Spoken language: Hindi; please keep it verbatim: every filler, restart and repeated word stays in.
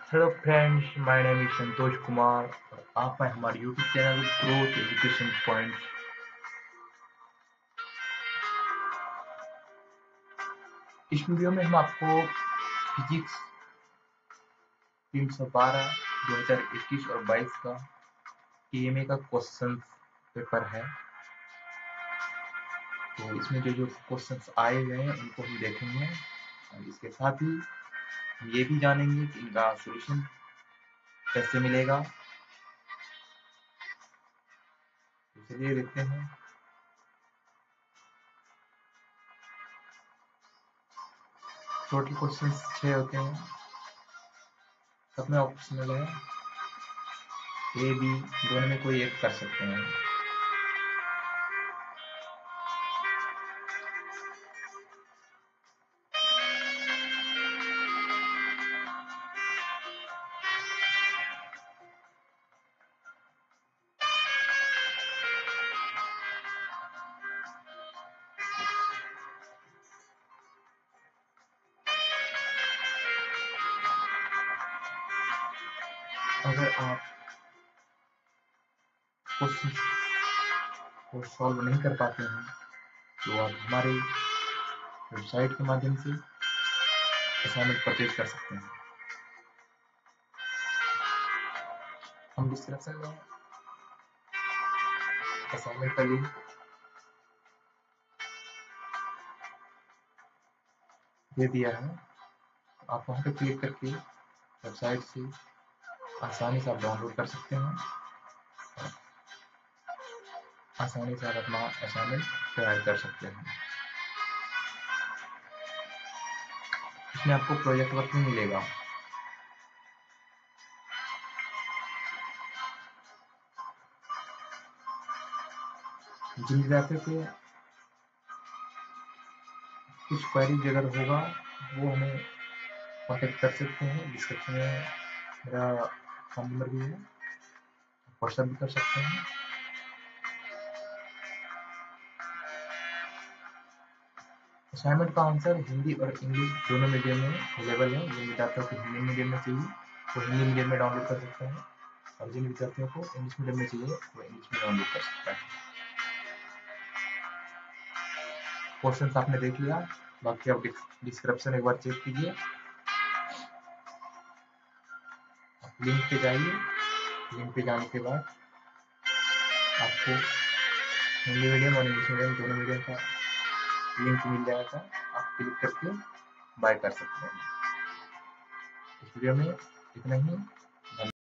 Hello friends, my name is Santosh Kumar और आप हैं हमारे YouTube channel growth education points. इस वीडियो में हम आपको फिजिक्स तीन सौ बारह दो हज़ार इक्कीस और बाईस का टीएमए का क्वेश्चन पेपर है। तो इसमें जो जो क्वेश्चंस आए हुए हैं उनको हम देखेंगे और इसके साथ ही हम ये भी जानेंगे कि इनका सॉल्यूशन कैसे मिलेगा। तो चलिए देखते हैं। टोटल क्वेश्चंस छः होते हैं, सब में ऑप्शनल है, ए बी दोनों में कोई एक कर सकते हैं। अगर आप क्वेश्चन को सॉल्व नहीं कर पाते हैं तो आप हमारे वेबसाइट के माध्यम से असाइनमेंट परचेज कर सकते हैं। हम डिस्क्रिप्शन में असाइनमेंट का लिंक दे दिया है, आप वहां पर क्लिक करके वेबसाइट से आसानी से आप डाउनलोड कर सकते हैं, आसानी से आप अपना असाइनमेंट तैयार कर सकते हैं। इसमें आपको प्रोजेक्ट वर्क भी मिलेगा। जिन विद्यार्थियों के कुछ क्वेरीज अगर होगा वो हमें कॉन्टेक्ट कर सकते हैं। डिस्क्रिप्शन में मेरा फोन नंबर भी है, व्हाट्सएप भी कर सकते हैं। असाइनमेंट का आंसर हिंदी और इंग्लिश दोनों मीडियम में अवेलेबल है। जिन विद्यार्थियों को हिंदी मीडियम में चाहिए वो हिंदी मीडियम में डाउनलोड कर सकते हैं और जिन विद्यार्थियों को इंग्लिश मीडियम में चाहिए वो इंग्लिश में डाउनलोड कर सकता है। क्वेश्चन आपने देख लिया, बाकी आप डिस्क्रिप्शन एक बार चेक कीजिए। लिंक पे जाइए, लिंक पे जाने के बाद आपको हिंदी मीडियम और इंग्लिश मीडियम दोनों मीडियम का लिंक मिल जाएगा, आप क्लिक करके बाय कर सकते हैं। इस वीडियो में इतना ही।